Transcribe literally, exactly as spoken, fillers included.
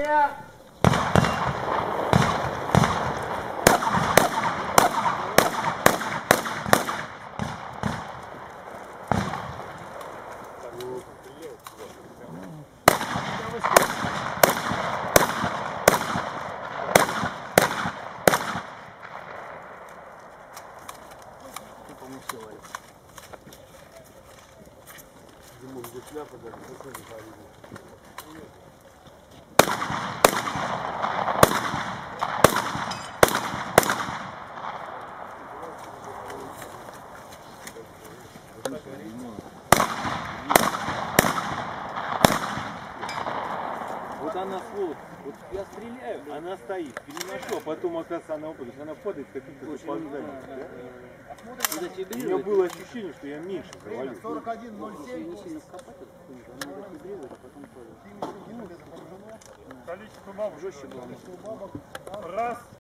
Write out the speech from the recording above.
Димон, где шляпа, даже какой не повидел. Вот она сволочь, вот я стреляю, она стоит, переношу, а потом, оказывается, она упадет. Она падает каким-то запозданием. У меня было ощущение, что я меньше завалил. сорок один ноль семь. Количество бабок жестче было. Раз.